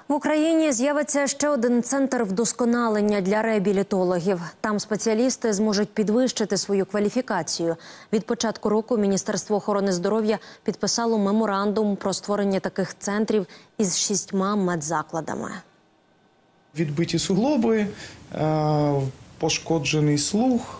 В Україні з'явиться ще один центр вдосконалення для реабілітологів. Там спеціалісти зможуть підвищити свою кваліфікацію. Від початку року Міністерство охорони здоров'я підписало меморандум про створення таких центрів із 6 медзакладами. Відбиті суглоби, пошкоджений слух,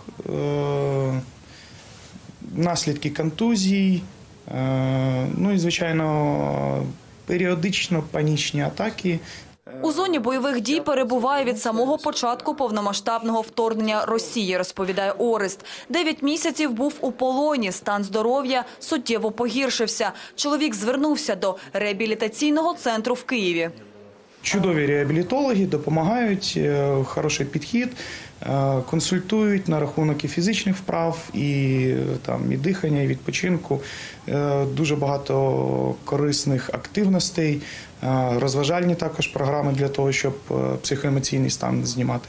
наслідки контузій, ну і, звичайно, періодично панічні атаки. У зоні бойових дій перебуває від самого початку повномасштабного вторгнення Росії, розповідає Орест. 9 місяців був у полоні, стан здоров'я суттєво погіршився. Чоловік звернувся до реабілітаційного центру в Києві. Чудові реабілітологи допомагають, хороший підхід, консультують на рахунок і фізичних вправ, і дихання, і відпочинку. Дуже багато корисних активностей, розважальні також програми для того, щоб психоемоційний стан знімати.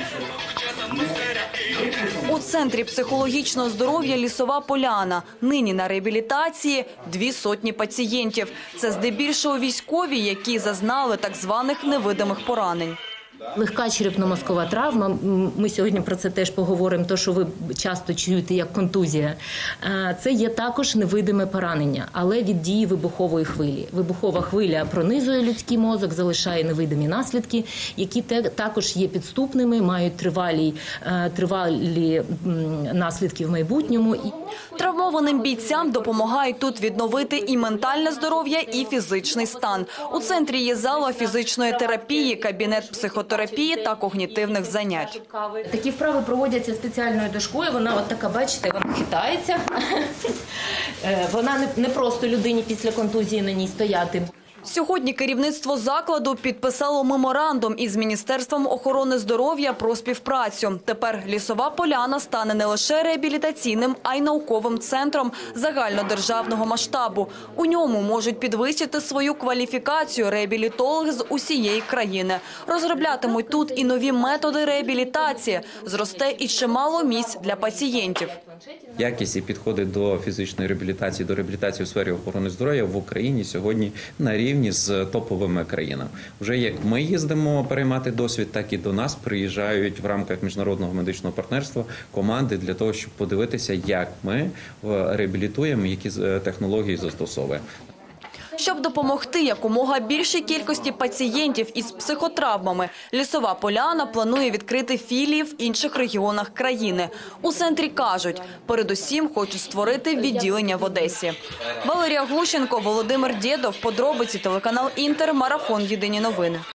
У центрі психологічного здоров'я «Лісова поляна». Нині на реабілітації 200 пацієнтів. Це здебільшого військові, які зазнали так званих невидимих поранень. Легка черепно-мозкова травма, ми сьогодні про це теж поговоримо, то, що ви часто чуєте як контузія, це є також невидиме поранення, але від дії вибухової хвилі. Вибухова хвиля пронизує людський мозок, залишає невидимі наслідки, які також є підступними, мають тривалі наслідки в майбутньому. Травмованим бійцям допомагають тут відновити і ментальне здоров'я, і фізичний стан. У центрі є зала фізичної терапії, кабінет психотерапії та когнітивних занять. Такі вправи проводяться спеціальною дошкою, вона от така, бачите, вона хитається. Вона не просто людині після контузії на ній стояти. Сьогодні керівництво закладу підписало меморандум із Міністерством охорони здоров'я про співпрацю. Тепер «Лісова поляна» стане не лише реабілітаційним, а й науковим центром загальнодержавного масштабу. У ньому можуть підвищити свою кваліфікацію реабілітологи з усієї країни. Розроблятимуть тут і нові методи реабілітації. Зросте і чимало місць для пацієнтів. Якість і підходи до фізичної реабілітації, до реабілітації у сфері охорони здоров'я в Україні сьогодні на рівні з топовими країнами. Вже як ми їздимо переймати досвід, так і до нас приїжджають в рамках міжнародного медичного партнерства команди для того, щоб подивитися, як ми реабілітуємо, які технології застосовуємо. Щоб допомогти якомога більшій кількості пацієнтів із психотравмами, «Лісова поляна» планує відкрити філії в інших регіонах країни. У центрі кажуть, передусім хочуть створити відділення в Одесі. Валерія Глущенко, Володимир Дєдов, подробиці, телеканал «Інтер», марафон «Єдині новини».